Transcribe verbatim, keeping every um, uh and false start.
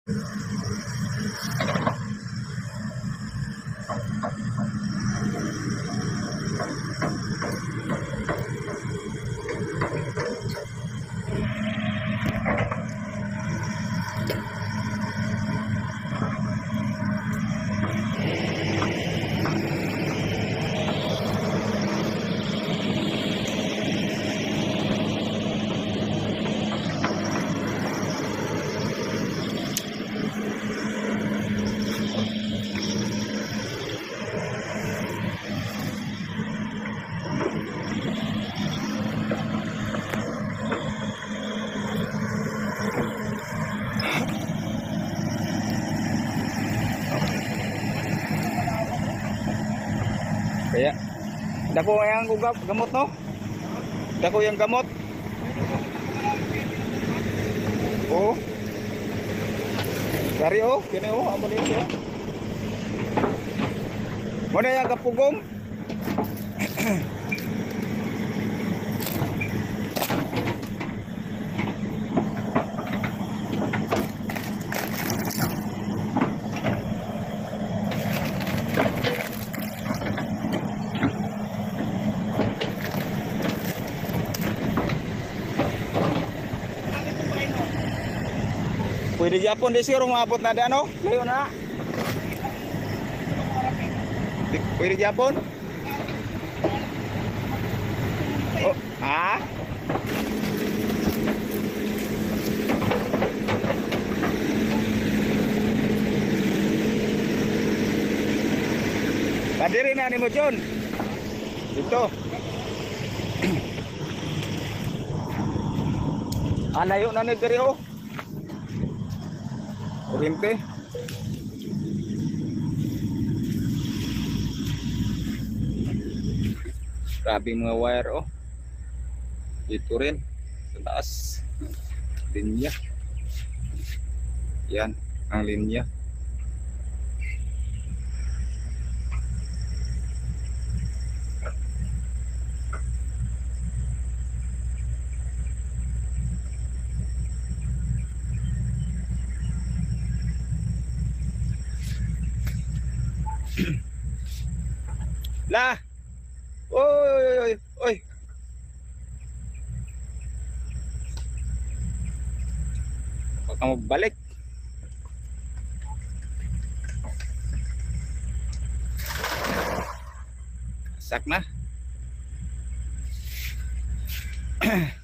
Kaya dako yang gugap gamot no. Dako yang gamot. Oh. Dari oh, kini oh, amo ni siya. Mo na yang kapugong. Pwede Japon di sir, umabot na di ano? Layo na. Pwede Japon? Oh, ha? Kadiri na ni mo John. Dito. Ah, layo na ni diri oh. Kuryente. Grabe mga wire oh. Dito rin sa taas. Linya. Yan ang linya. Lah. Oy oy oy oy. Huwag kang magbalik. Sak na.